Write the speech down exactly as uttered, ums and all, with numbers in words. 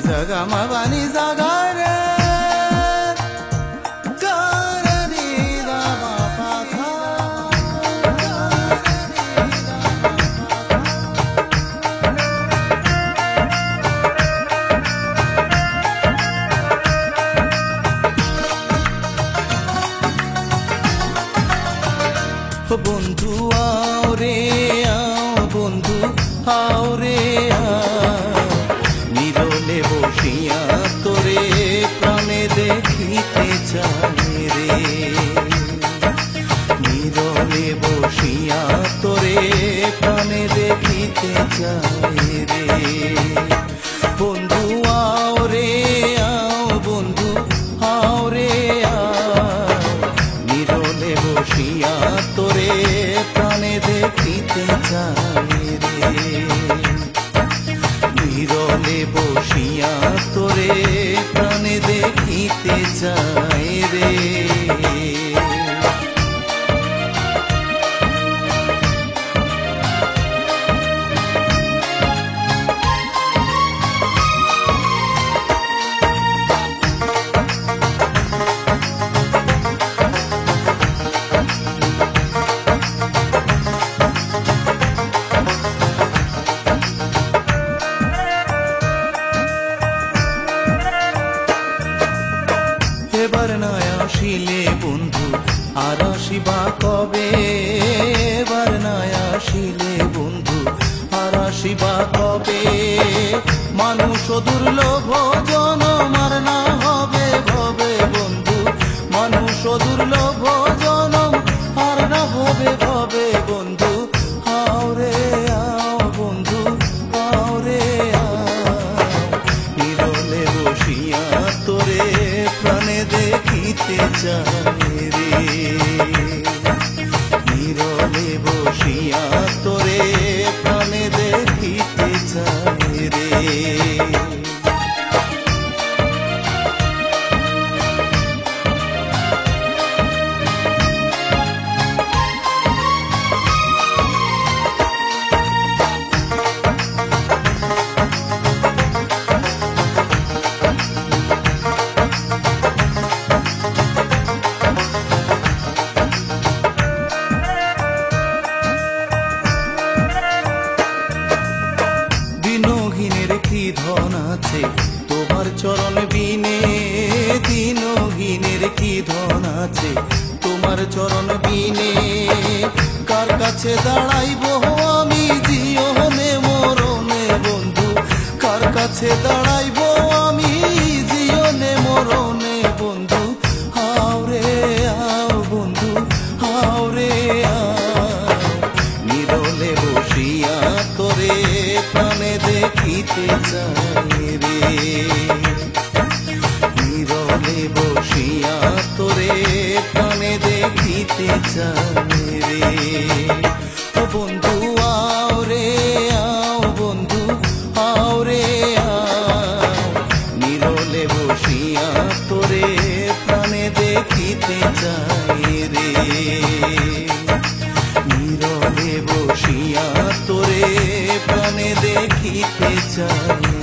zaga ma ba ni za ga re ga re ni da ma pa sa বন্ধু আও রে আও বন্ধু আও রে আও নিরলে বসিয়া তোরে প্রাণে দেখিতে চাই রে নিরলে বসিয়া তোরে প্রাণে দেখিতে চাই রে বন্ধু আও রে আও বন্ধু আও রে আও নিরলে বসিয়া তোরে প্রাণে দেখিতে চাই রে নিরলে বসিয়া তোরে প্রাণে দেখিতে চাই রে এবার না আসিলে বন্ধু আর আসিবা কবে এবার না আসিলে বন্ধু আর আসিবা কবে মানুষ দুর্লভ জনম আর না হবে ভবে বন্ধু মানুষ দুর্লভ জনম আর না হবে ভবে বন্ধু আও রে আও বন্ধু আও রে আও নিরলে বসিয়া তোরে প্রাণে দেখিতে চাই রে নিরলে বসিয়া তোরে প্রাণে দেখিতে চাই রে কি ধন আছে তোমার চরণ বিনে দিনহীনের কি ধন আছে তোমার চরণ বিনে কার কাছে দাঁড়াইব আমি জীবনে মরণে বন্ধু কার কাছে দাঁড়াইব আমি জীবনে মরণে বন্ধু আও রে আও বন্ধু আও রে আও নিরলে বসিয়া তোরে প্রাণে দেখিতে চাই রে নিরলে বসিয়া তোরে প্রাণে দেখিতে চাই রে ও বন্ধু আও রে আও বন্ধু আও রে আও নিরলে বসিয়া তোরে প্রাণে দেখিতে চাই রে নিরলে বসিয়া তোরে প্রাণে দেখিতে চাই।